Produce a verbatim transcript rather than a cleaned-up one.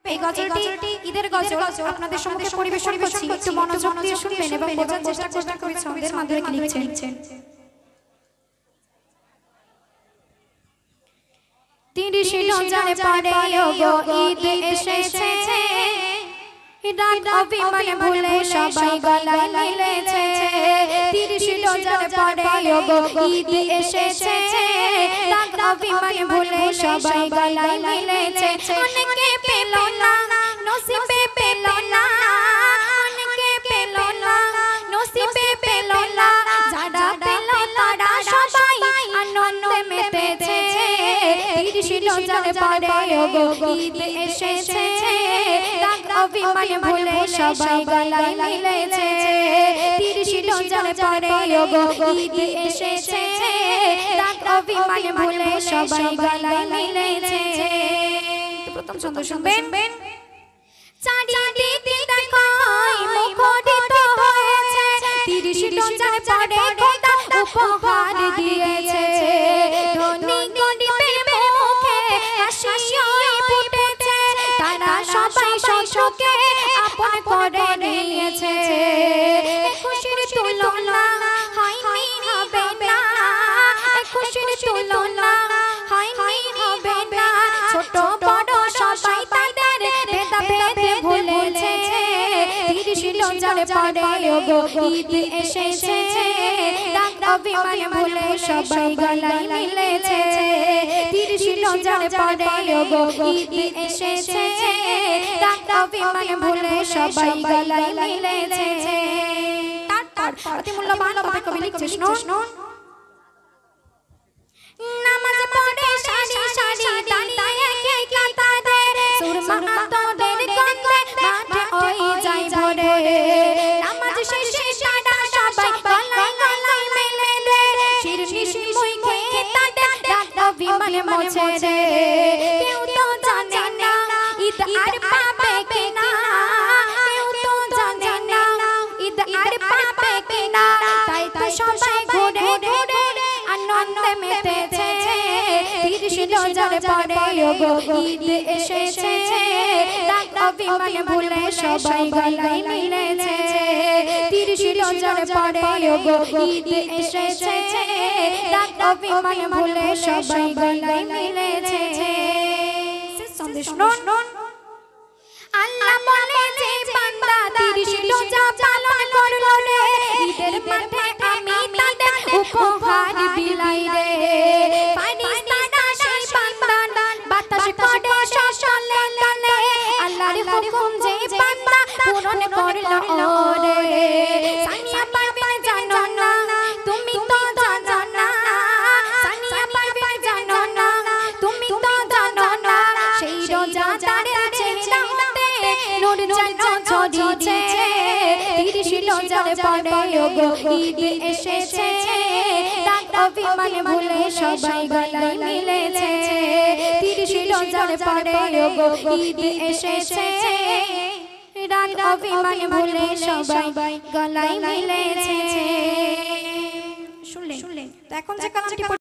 এই গজলটি ঈদের গজল আপনাদের সম্মুখে পরিবেশন করছি, একটু মনোযোগ দিয়ে শুনবেন এবং বোঝার চেষ্টা করবেন কবি ছন্দের মাধ্যমে কি লিখছেন। তিরিশে রমজান পরে ওগো ঈদ এসেছে, রাগ অভিমান ভুলে সবাই গলায় মিলেছে। তিরিশে রমজান পরে ওগো ঈদ এসেছে, রাগ অভিমান ভুলে সবাই গলায় মিলেছে। অনেকে পেল না নসিবে পেল না, অনেকে পেল না নসিবে পেল না, যারা পেল তারা সবাই আনন্দে মেতেছে। তিরিশে রমজান পরে ওগো ঈদ এসেছে, রাগ অভিমান ভুলে সবাই গলায় মিলেছে। তিরিশে রমজান পরে ওগো ঈদ এসেছে, রাগ অভিমান ভুলে সবাই গলায় মিলেছে। প্রথম ছন্দ শুনবেন। চারিদিকে দেখোই মুখরিত হয়েছে, তিরিশে রমজান পরে খোদা উপহার দিয়েছে। ধনী গরিবের মুখে হাসি ফুটেছে, তারা সবাই শস্যকে আপন করে নিয়েছে। খুশির তুলনা হয়নি হবে না, খুশির তুলনা হয়নি হবে না। ছোট বড় সবাই তাদের ভেদাভেদ ভুলেছে। তিরিশে রমজান পরে ওগো ঈদ এসেছে, রাগ অভিমান ভুলে সবাই গলায় মিলেছে। তিরিশে রমজান পরে ওগো ঈদ এসেছে, রাগ অভিমান ভুলে সবাই গলায় মিলেছে। তারপর অতি মূল্যবান কথা কবি লিখছে, শুনুন। নামাজ পড়ে সারি সারি দাঁড়িয়ে কে কাতারে, সুরমা আতরের গন্ধে মাঠে ওই যায় ভরে। নামাজ শেষে তারা সবাই গলায় গলায় মিলে রে, শিরশির মুখে তাদের রাগ অভিমান মোছে রে। কেউ তো জানে না ঈদ আর পাবে কিনা, কেউ তো জানে না ঈদ আর পাবে কিনা, তাই তো সবাই ঘুরে ঘুরে আনন্দে মেতেছে। তিরিশে রমজান পরে ওগো ঈদ এসেছে, রাগ অভিমান ভুলে সবাই গলায় মিলেছে। তিরিশে রমজান পরে ওগো ঈদ এসেছে, রাগ অভিমান ভুলে সবাই গলায় মিলেছে। শুনুন। আল্লাহ বলে যে বান্দা তিরিশে রোজা পালন করলো রে, ঈদের মাঠে আমি তাদের উপহার বিলাই রে। ফারিস্তারা সেই বান্দা বাতাস করে সশলে গালে, আল্লাহর হুকুম যে বান্দা পূরণ করলো রে। সানিয়া পারবে জানো না, তুমি তো জানো না, সানিয়া পারবে জানো না, তুমি তো জানো না, সেই রোজাদারের চেহারাতে নূর যেন ঝরিয়েছে। তিরিশে রমজান পরে ওগো ঈদ এসেছে, রাগ অভিমান ভুলে সবাই গলায় মিলেছে। তিরিশে রমজান পরে ওগো ঈদ এসেছে, রাগ অভিমান ভুলে সবাই গলায় মিলেছে। শুনলেন? তো এখন যে কালামটি